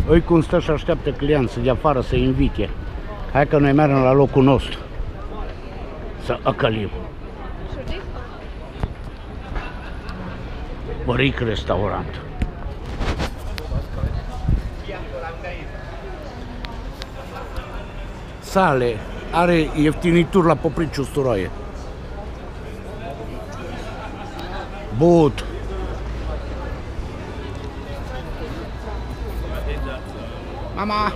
Oi cum stă și așteaptă clienții de afară să invite. Hai că noi mergem la locul nostru. Să acălim. Băric restaurant. Sale. Are ieftinituri la Popriciu Sturoie. But. Mama.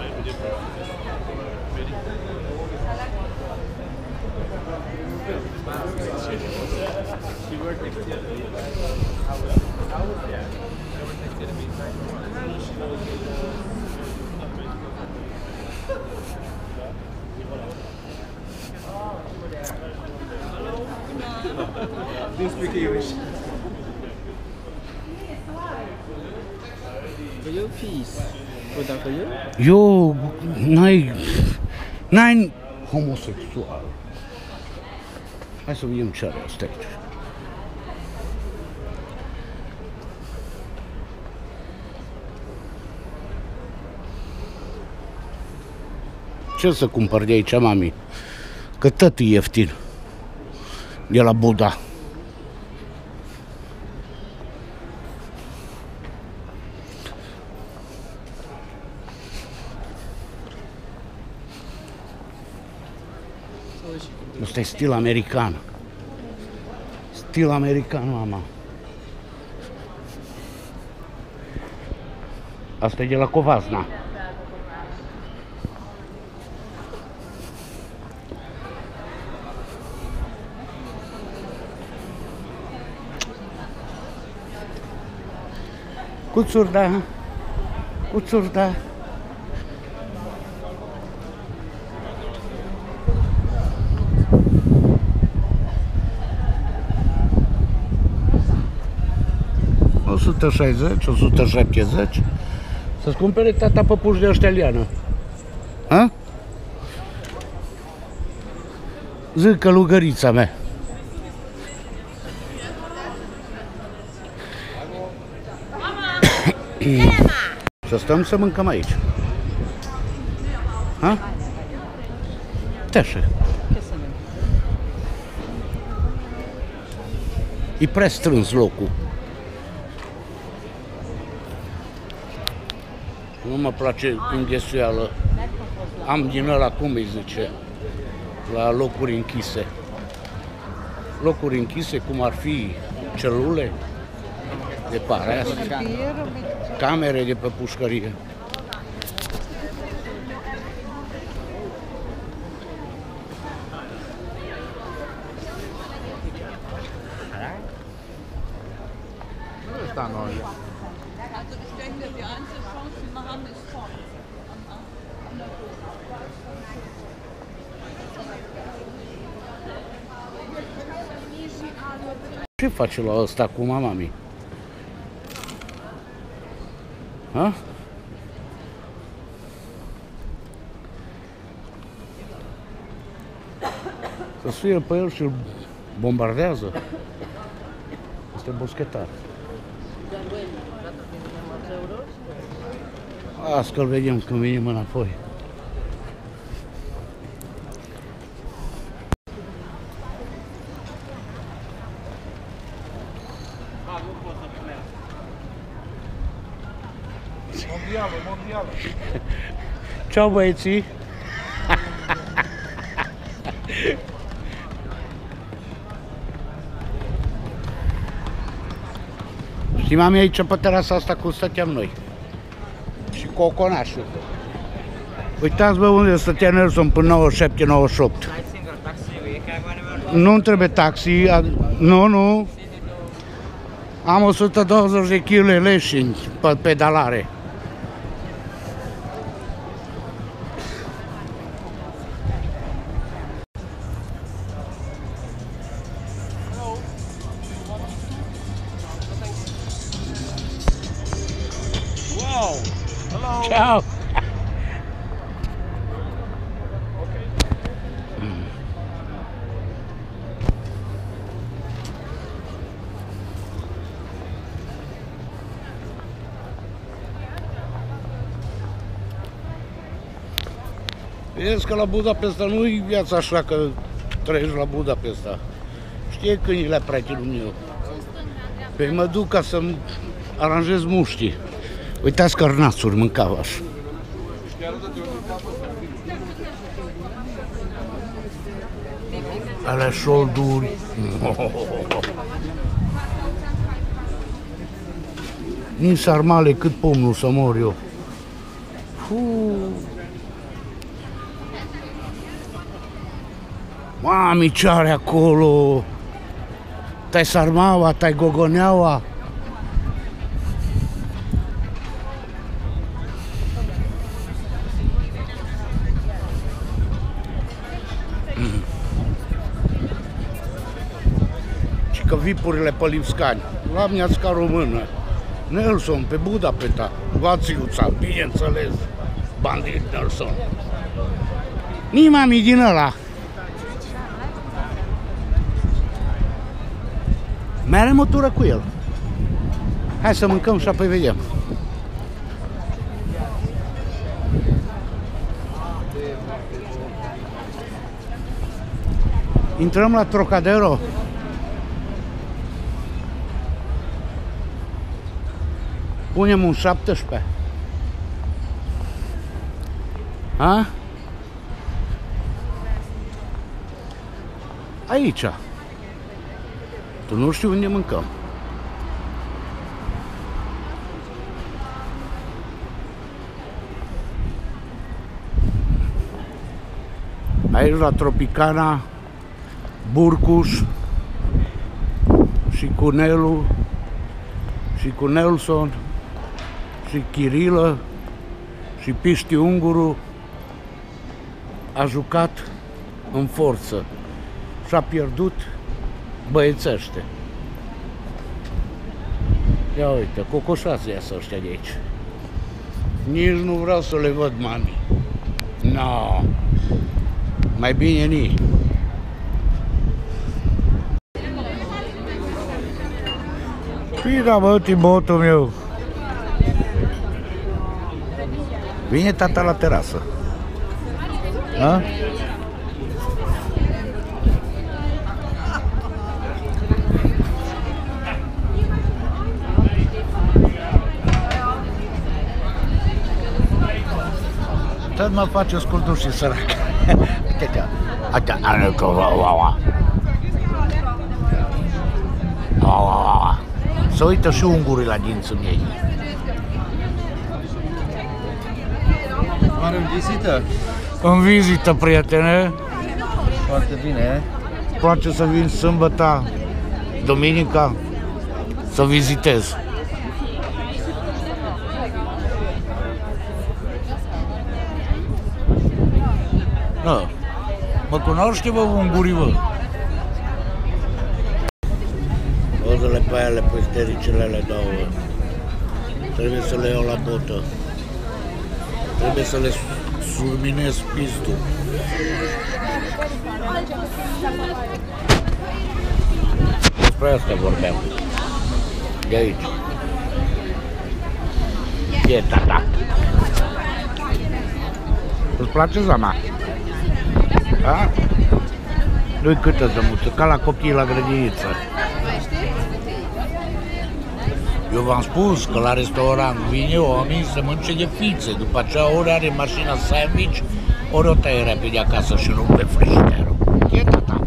Do you speak English? For you, peace. Put that for you? Eu n-ai homosexual. Hai să vedem ce are asta aici. Ce să cumpăr de aici, mami? Că tot e ieftin. De la Buda. Ăsta e stil american. Stil american, mama. Asta e de la Covasna. Cuțuri, da. Cuțuri, da. $160, $170. Să-ți cumpere tata păpuși de ăștia liană. Ha? Zic călugărița mea. Să stăm să mâncăm aici. Ha? Teșe. E prea strâns locul. Nu mă place înghesuială. Am din ăla, cum îi zice, la locuri închise. Locuri închise, cum ar fi celule de pare, camere de pe pușcărie. Ce face la ăsta cu mama mea? Ha? Să suie pe el și îl bombardează. Este boschetar. Asta că-l vedem când venim înapoi. Mondială. Ciao băieții! Știi, mami, aici pe terasa asta cum stăteam noi. Și coconașul. Uitați, bă, unde stătea Nelson până 97-98. Nu-mi trebuie taxi. Nu. Am 120 de kg leșini pe pedalare. Ciao! Vedeți că la Budapesta nu-i viața așa că trăiești la Budapesta. Știe câinile prietenul meu. Păi mă duc ca să-mi aranjez muștii. Uitați cărnațuri mâncau așa. Alea șolduri. Nici sarmale cât pomnul să mor eu. Mami, ce are acolo? Tai sarmaua, tai gogoneaua. Și că vipurile pe Lipscani. La Miasca Română. Nelson, pe Budapesta. Vațiuța, bineînțeles. Bandit Nelson. Nimami din ăla. Mai are mătură cu el. Hai să mâncăm și apoi vedem. Intrăm la Trocadero. Punem un 17. A? Aici. Tu nu știu unde mâncăm. Aici la Tropicana, Burcuș și cu Nelu și cu Nelson și Chirilă și Piști Unguru a jucat în forță și a pierdut băiețește. Ia uite, cocoșați iasă ăștia de aici. Nici nu vreau să le văd, mami. No. Mai bine nici. Pida, bă, Timotul meu. Vine tata la terasă. A? Tot mă face scurdușii sărac. Uite-te. Asta are că să uită și ungurii la dinții ei. Are în vizită? În vizită, prietene. Foarte bine. Place să vin sâmbătă, duminica, să vizitez. Da. Mă cunoaște, bă, ungurii, bă? Odă-le pe ele, pe stericele le dau, bă. Trebuie să le iau la botă. Trebuie să le surminez pistul. Despre asta vorbeam. De aici. E tata. Îți place zama? Da? Nu-i câtă zămuță, ca la copii la grădiniță. Eu v-am spus că la restaurant vine oamenii să mănânce de fițe, după aceea ori are mașina sandwich, ori o taie repede acasă și rupe frigiderul. E tata.